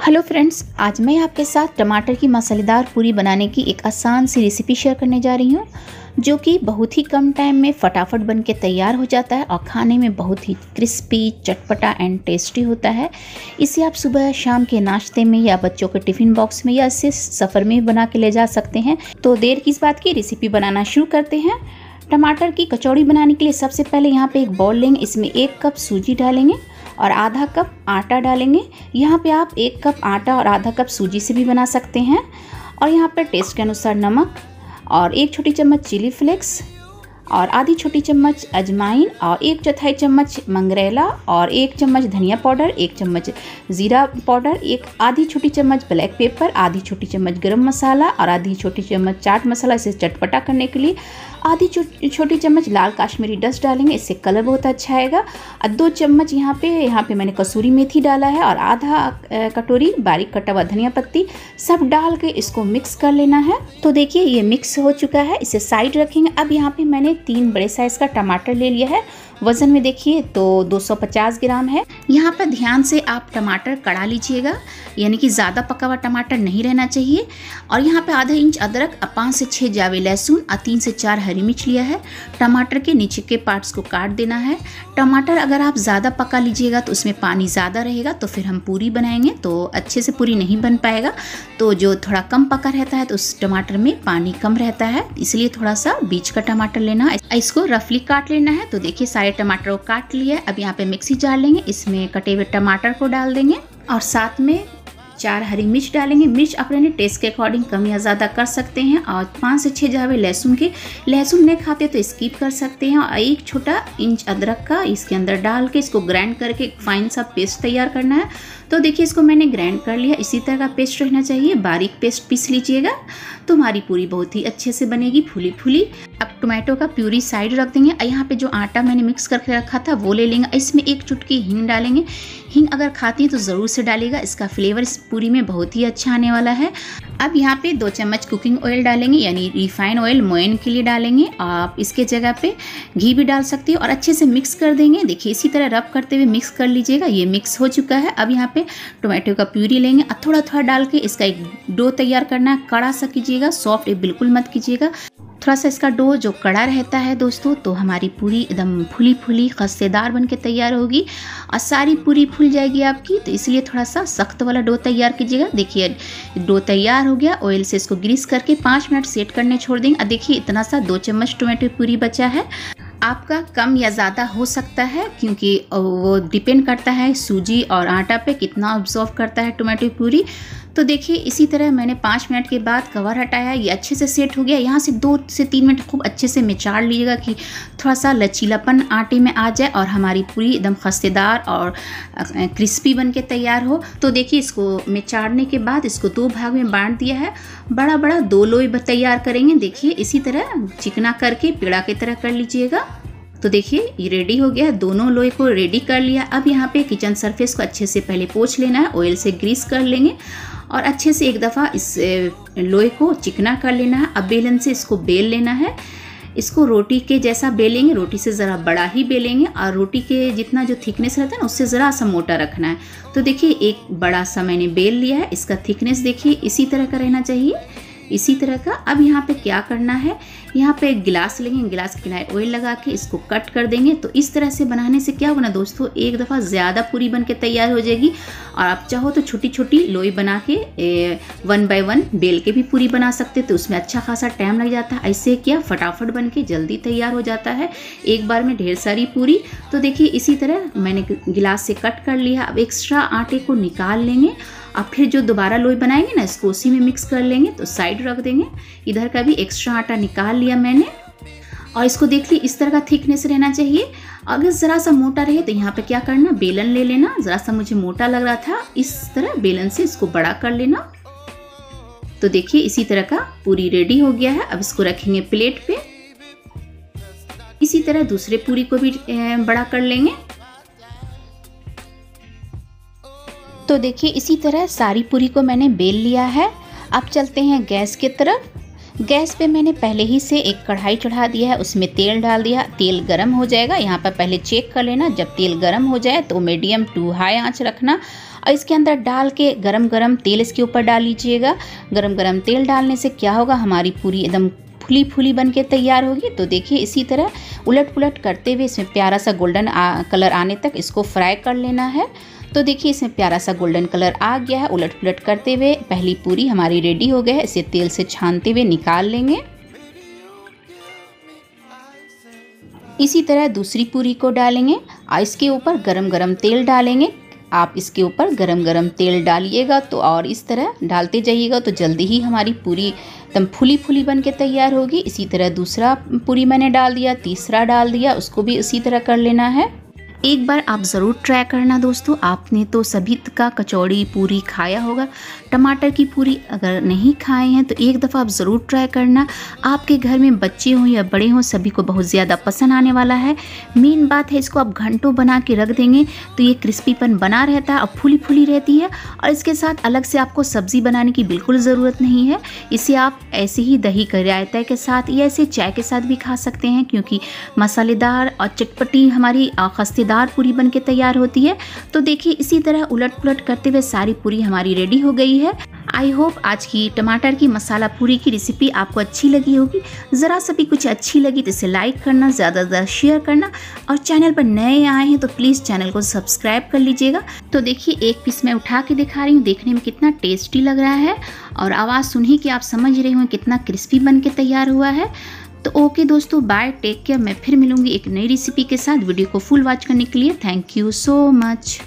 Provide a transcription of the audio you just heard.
Hello friends, आज मैं आपके साथ टमाटर की मसालेदार पूरी बनाने की एक आसान सी रेसिपी शेयर करने जा रही हूँ, जो कि बहुत ही कम टाइम में फटाफट बन के तैयार हो जाता है और खाने में बहुत ही क्रिस्पी, चटपटा एंड टेस्टी होता है। इसे आप सुबह शाम के नाश्ते में या बच्चों के टिफ़िन बॉक्स में या इसे सफ़र में बना के ले जा सकते हैं। तो देर किस बात की, रेसिपी बनाना शुरू करते हैं। टमाटर की कचौड़ी बनाने के लिए सबसे पहले यहाँ पे एक बाउल लेंगे, इसमें 1 कप सूजी डालेंगे और आधा कप आटा डालेंगे। यहाँ पे आप 1 कप आटा और आधा कप सूजी से भी बना सकते हैं। और यहाँ पर टेस्ट के अनुसार नमक और 1 छोटी चम्मच चिली फ्लेक्स और आधी छोटी चम्मच अजवाइन और 1/4 चम्मच मंगरेला और 1 चम्मच धनिया पाउडर, 1 चम्मच ज़ीरा पाउडर, आधी छोटी चम्मच ब्लैक पेपर, आधी छोटी चम्मच गरम मसाला और आधी छोटी चम्मच चाट मसाला, इसे चटपटा करने के लिए आधी छोटी चम्मच लाल काश्मीरी डस्ट डालेंगे, इससे कलर बहुत अच्छा आएगा। और 2 चम्मच यहाँ पे मैंने कसूरी मेथी डाला है और आधा कटोरी बारीक कटा हुआ धनिया पत्ती, सब डाल के इसको मिक्स कर लेना है। तो देखिए ये मिक्स हो चुका है, इसे साइड रखेंगे। अब यहाँ पे मैंने 3 बड़े साइज़ का टमाटर ले लिया है। वज़न में देखिए तो 250 ग्राम है। यहाँ पर ध्यान से आप टमाटर कड़ा लीजिएगा, यानी कि ज़्यादा पका हुआ टमाटर नहीं रहना चाहिए। और यहाँ पे आधा इंच अदरक, 5 से 6 जावे लहसुन और 3 से 4 हरी मिर्च लिया है। टमाटर के नीचे के पार्ट्स को काट देना है। टमाटर अगर आप ज़्यादा पका लीजिएगा तो उसमें पानी ज़्यादा रहेगा, तो फिर हम पूरी बनाएंगे तो अच्छे से पूरी नहीं बन पाएगा। तो जो थोड़ा कम पका रहता है तो उस टमाटर में पानी कम रहता है, इसलिए थोड़ा सा बीच का टमाटर लेना है। इसको रफली काट लेना है। तो देखिए सारे टमाटर को काट लिया। अब यहाँ पे मिक्सी जार लेंगे, इसमें कटे हुए टमाटर को डाल देंगे और साथ में 4 हरी मिर्च डालेंगे। मिर्च अपने टेस्ट के अकॉर्डिंग कम या ज़्यादा कर सकते हैं। और 5 से 6 जावे लहसुन नहीं खाते तो स्किप कर सकते हैं। और 1 छोटा इंच अदरक का इसके अंदर डाल के इसको ग्राइंड करके एक फाइन सा पेस्ट तैयार करना है। तो देखिए इसको मैंने ग्राइंड कर लिया। इसी तरह का पेस्ट रहना चाहिए, बारीक पेस्ट पीस लीजिएगा तो हमारी पूरी बहुत ही अच्छे से बनेगी, फूली फूली। अब टोमेटो का प्यूरी साइड रख देंगे। यहाँ पे जो आटा मैंने मिक्स करके रखा था वो ले लेंगे। इसमें 1 चुटकी हींग डालेंगे। हींग अगर खाती हैं तो ज़रूर से डालिएगा, इसका फ्लेवर इस पूरी में बहुत ही अच्छा आने वाला है। अब यहाँ पे 2 चम्मच कुकिंग ऑयल डालेंगे, यानी रिफाइंड ऑयल मोयन के लिए डालेंगे। आप इसके जगह पे घी भी डाल सकते हो और अच्छे से मिक्स कर देंगे। देखिए इसी तरह रब करते हुए मिक्स कर लीजिएगा। ये मिक्स हो चुका है। अब यहाँ पे टोमेटो का प्यूरी लेंगे और थोड़ा थोड़ा डाल के इसका एक डो तैयार करना है। कड़ा सा कीजिएगा, सॉफ्ट बिल्कुल मत कीजिएगा। थोड़ा सा इसका डो जो कड़ा रहता है दोस्तों, तो हमारी पूरी एकदम फूली फूली खस्तेदार बन के तैयार होगी और सारी पूरी फूल जाएगी आपकी। तो इसलिए थोड़ा सा सख्त वाला डो तैयार कीजिएगा। देखिए डो तैयार हो गया। ऑयल से इसको ग्रीस करके 5 मिनट सेट करने छोड़ देंगे। और देखिए इतना सा 2 चम्मच टोमेटो पूरी बचा है। आपका कम या ज़्यादा हो सकता है, क्योंकि वो डिपेंड करता है सूजी और आटा पे कितना ऑब्जॉर्व करता है टोमेटो पूरी। तो देखिए इसी तरह मैंने 5 मिनट के बाद कवर हटाया, ये अच्छे से सेट हो गया। यहाँ से 2 से 3 मिनट खूब अच्छे से मिचाड़ लीजिएगा कि थोड़ा सा लचीलापन आटे में आ जाए और हमारी पूरी एकदम खस्तेदार और क्रिस्पी बन के तैयार हो। तो देखिए इसको मिचाड़ने के बाद इसको 2 भाग में बांट दिया है। बड़ा बड़ा 2 लोई तैयार करेंगे। देखिए इसी तरह चिकना करके पेड़ा की तरह कर लीजिएगा। तो देखिए ये रेडी हो गया, दोनों लोई को रेडी कर लिया। अब यहाँ पे किचन सरफेस को अच्छे से पहले पोंछ लेना है, ऑयल से ग्रीस कर लेंगे और अच्छे से एक दफ़ा इस लोई को चिकना कर लेना है। अब बेलन से इसको बेल लेना है। इसको रोटी के जैसा बेलेंगे, रोटी से ज़रा बड़ा ही बेलेंगे और रोटी के जितना जो थिकनेस रहता है ना उससे ज़रा सा मोटा रखना है। तो देखिए एक बड़ा सा मैंने बेल लिया है। इसका थिकनेस देखिए इसी तरह का रहना चाहिए, इसी तरह का। अब यहाँ पे क्या करना है, यहाँ पे एक गिलास लेंगे, गिलास के किनारे ऑयल लगा के इसको कट कर देंगे। तो इस तरह से बनाने से क्या होगा ना दोस्तों, एक दफ़ा ज़्यादा पूरी बन के तैयार हो जाएगी। और आप चाहो तो छोटी छोटी लोई बना के 1 बाय 1 बेल के भी पूरी बना सकते, तो उसमें अच्छा खासा टाइम लग जाता है। ऐसे क्या फटाफट बन के जल्दी तैयार हो जाता है, एक बार में ढेर सारी पूरी। तो देखिए इसी तरह मैंने गिलास से कट कर लिया। अब एक्स्ट्रा आटे को निकाल लेंगे और फिर जो दोबारा लोई बनाएंगे ना इसको उसी में मिक्स कर लेंगे। तो साइड रख देंगे। इधर का भी एक्स्ट्रा आटा निकाल लिया मैंने और इसको देख ली इस तरह का थिकनेस रहना चाहिए। अगर ज़रा सा मोटा रहे तो यहाँ पे क्या करना, बेलन ले लेना। ज़रा सा मुझे मोटा लग रहा था, इस तरह बेलन से इसको बड़ा कर लेना। तो देखिए इसी तरह का पूरी रेडी हो गया है। अब इसको रखेंगे प्लेट पे। इसी तरह दूसरे पूरी को भी बड़ा कर लेंगे। तो देखिए इसी तरह सारी पूरी को मैंने बेल लिया है। अब चलते हैं गैस की तरफ। गैस पे मैंने पहले ही से एक कढ़ाई चढ़ा दिया है, उसमें तेल डाल दिया। तेल गरम हो जाएगा, यहाँ पर पहले चेक कर लेना। जब तेल गरम हो जाए तो मीडियम टू हाई आंच रखना और इसके अंदर डाल के गरम गरम तेल इसके ऊपर डाल लीजिएगा। गरम गरम तेल डालने से क्या होगा, हमारी पूरी एकदम फुली फुली बन के तैयार होगी। तो देखिए इसी तरह उलट पुलट करते हुए इसमें प्यारा सा गोल्डन कलर आने तक इसको फ्राई कर लेना है। तो देखिए इसमें प्यारा सा गोल्डन कलर आ गया है। उलट पुलट करते हुए पहली पूरी हमारी रेडी हो गई है। इसे तेल से छानते हुए निकाल लेंगे। इसी तरह दूसरी पूरी को डालेंगे और इसके ऊपर गरम गरम तेल डालेंगे। आप इसके ऊपर गरम गरम तेल डालिएगा तो और इस तरह डालते जाइएगा तो जल्दी ही हमारी पूरी एकदम फुली फुली बन के तैयार होगी। इसी तरह दूसरा पूरी मैंने डाल दिया, तीसरा डाल दिया, उसको भी इसी तरह कर लेना है। एक बार आप ज़रूर ट्राई करना दोस्तों। आपने तो सभी का कचौड़ी पूरी खाया होगा, टमाटर की पूरी अगर नहीं खाए हैं तो एक दफ़ा आप ज़रूर ट्राई करना। आपके घर में बच्चे हों या बड़े हों सभी को बहुत ज़्यादा पसंद आने वाला है। मेन बात है इसको आप घंटों बना के रख देंगे तो ये क्रिस्पीपन बना रहता है और फुली फुली रहती है। और इसके साथ अलग से आपको सब्ज़ी बनाने की बिल्कुल ज़रूरत नहीं है। इसे आप ऐसे ही दही के रायता के साथ या ऐसे चाय के साथ भी खा सकते हैं, क्योंकि मसालेदार और चटपटी हमारी खस्तेदार पूरी बन के तैयार होती है। तो देखिए इसी तरह उलट पुलट करते हुए सारी पूरी हमारी रेडी हो गई है। आई होप आज की टमाटर की मसाला पूरी की रेसिपी आपको अच्छी लगी होगी। ज़रा सा भी कुछ अच्छी लगी तो इसे लाइक करना, ज़्यादा से ज़्यादा शेयर करना और चैनल पर नए आए हैं तो प्लीज़ चैनल को सब्सक्राइब कर लीजिएगा। तो देखिए एक पीस मैं उठा के दिखा रही हूँ, देखने में कितना टेस्टी लग रहा है और आवाज़ सुन ही कि आप समझ रहे होंगे कितना क्रिस्पी बन के तैयार हुआ है। तो ओके दोस्तों, बाय, टेक केयर। मैं फिर मिलूंगी एक नई रेसिपी के साथ। वीडियो को फुल वॉच करने के लिए थैंक यू सो मच।